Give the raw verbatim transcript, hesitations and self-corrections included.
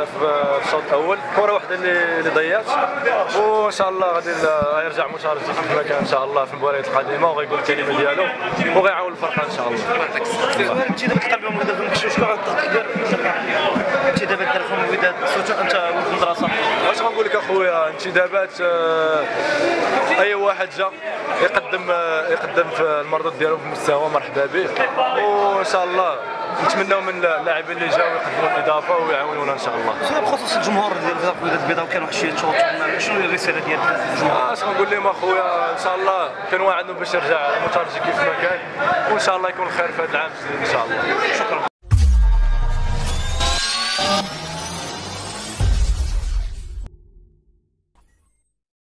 في الشوط الاول، كره واحده اللي اللي ضيعت، وان شاء الله غادي يرجع مترجي كما كان ان شاء الله في المباريات القادمه، وغيقول الكلمه ديالو وغيعاون الفرقه ان شاء الله. انت دابا كتلعب بهم وداد المكشوش كاع الضغط كبير، انت دابا دار فيهم وداد سورتو انت في المدرسه. واش غنقول لك اخويا، انتدابات اي واحد جا يقدم يقدم في المردود ديالو بمستوى مرحبا به، وان شاء الله نتمناو من اللاعبين اللي جاوا يقدموا الاضافه ويعاونونا ان شاء الله. بخصوص الجمهور ديال وداد البيضاء كان واحد شويه تشوط، شنو هي الرساله ديال الجمهور؟ اش غنقول لهم اخويا، ان شاء الله كنوعدوا باش يرجع مترجي كيف ما كان، وان شاء الله يكون خير في هذا العام الجديد ان شاء الله. شكرا.